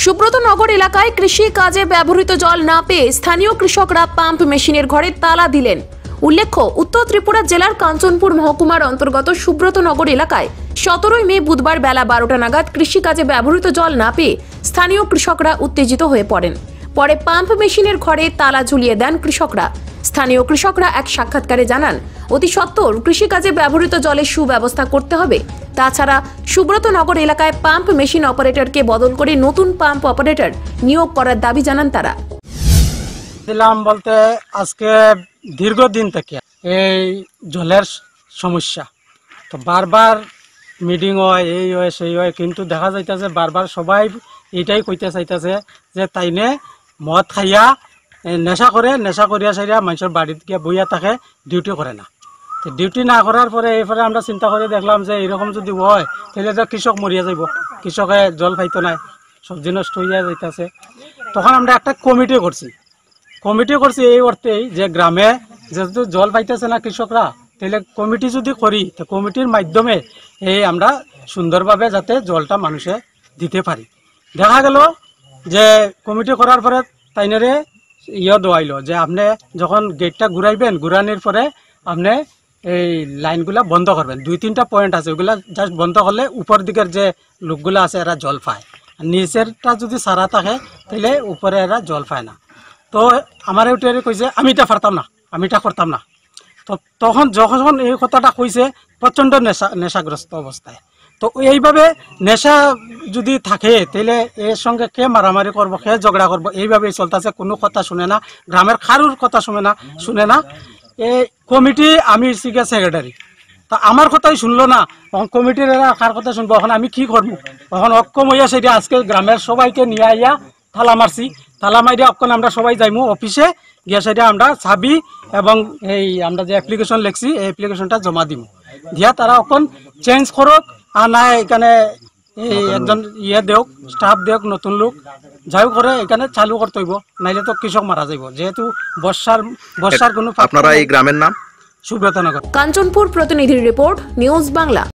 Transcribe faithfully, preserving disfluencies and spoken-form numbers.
সুব্রতনগর এলাকায় কৃষি কাজে ব্যবহৃত জল না পেয়ে স্থানীয় কৃষকরা পাম্প মেশিনের ঘরে তালা দিলেন। উল্লেখ্য, উত্তর ত্রিপুরা জেলার কাঞ্চনপুর মহকুমার অন্তর্গত সুব্রতনগর এলাকায় সতেরোই মে বুধবার বেলা বারোটা নাগাদ কৃষি কাজে ব্যবহৃত জল না পেয়ে স্থানীয় কৃষকরা উত্তেজিত হয়ে পড়েন। পরে পাম্প মেশিনের ঘরে তালা ঝুলিয়ে দেন কৃষকরা। স্থানীয় কৃষকরা এক সাক্ষাৎকারে জানান, অতি সত্বর কৃষিকাজে ব্যবহৃত জলের সুব্যবস্থা করতে হবে। তাছাড়া সুব্রতনগর এলাকায় পাম্প মেশিন অপারেটরকে বদল করে নতুন পাম্প অপারেটর নিয়োগ করার দাবি জানান তারা। দিলাম বলতে আজকে দীর্ঘদিন থেকে এই জলের সমস্যা, তো বারবার মিটিং হয়, এই হয় সেই হয়, কিন্তু দেখা যাইতেছে বারবার সবাই এইটাই কইতে চাইতেছে যে তাইনে মদ খাইয়া নেশা করে, নেশা করিয়া সাইয়া মানুষের বাড়িতে গিয়ে বইয়া থাকে, ডিউটি করে না। তো ডিউটি না করার পরে এরপরে আমরা চিন্তা করে দেখলাম যে এরকম যদি হয় তাহলে তো কৃষক মরিয়া যাইব, কৃষকে জল পাইতো না, সবজি নষ্ট হইয়া যাইতেছে। তখন আমরা একটা কমিটি করছি কমিটি করছি এই অর্থেই যে গ্রামে যেহেতু জল পাইতেছে না কৃষকরা, তাহলে কমিটি যদি করি তো কমিটির মাধ্যমে এই আমরা সুন্দরভাবে যাতে জলটা মানুষে দিতে পারি। দেখা গেল যে কমিটি করার পরে তাইনারে ইয়ে দেওয়াইলো যে আপনি যখন গেটটা ঘুরাইবেন, ঘুরানোর পরে আপনি এই লাইনগুলা বন্ধ করবেন। দুই তিনটা পয়েন্ট আছে, ওইগুলা জাস্ট বন্ধ করলে উপর দিকের যে লোকগুলো আছে এরা জল পায়, আর নিচেরটা যদি সারা থাকে তাহলে উপরে এরা জল পায় না। তো আমার ওইটারে কইছে আমি এটা পারতাম না, আমি এটা করতাম না। তো তখন যখন এই কথাটা কইছে প্রচণ্ড নেশা নেশাগ্রস্ত অবস্থায়। তো এইভাবে নেশা যদি থাকে তাহলে এর সঙ্গে কে মারামারি করবো, কে ঝগড়া করবো, এইভাবেই চলতেছে। কোনো কথা শুনে না, গ্রামের কারুর কথা শুনে না শুনে না এই কমিটি। আমি সিগা সেক্রেটারি, তা আমার কথাই শুনলো না, তখন কমিটির এরা কার কথা শুনবো? এখন আমি কি করবো? তখন অক্ষম হইয়া সেটা আজকে গ্রামের সবাইকে নিয়ে আইয়া থালা মারছি। থালা মারিয়া অক্ষণ আমরা সবাই যাইমু অফিসে গিয়া, সেটা আমরা চাবি এবং এই আমরা যে অ্যাপ্লিকেশন লিখছি এই অ্যাপ্লিকেশনটা জমা দিব, দিয়া তারা অক্ষণ চেঞ্জ করুক, আর না এখানে এই একজন ইয়ে দেওক, স্টাফ দেওক, নতুন লোক যাই করে এখানে চালু করতে হইব, নাইলে তো কৃষক মারা যাইব। যেহেতু বর্ষার বর্ষার কোনো। আপনারা এই গ্রামের নাম? সুব্রতনগর। কাঞ্চনপুর প্রতিনিধির রিপোর্ট, নিউজ বাংলা।